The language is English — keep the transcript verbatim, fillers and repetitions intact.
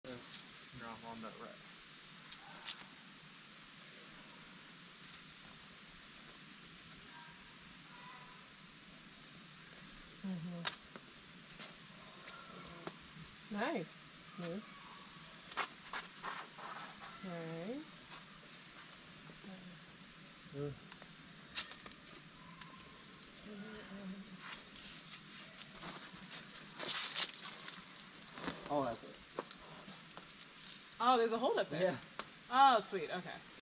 this drop on that rack. Mm-hmm. Nice. Smooth. Nice. Mm. Oh, that's it. Oh, there's a hold up there. Yeah. Oh, sweet. Okay.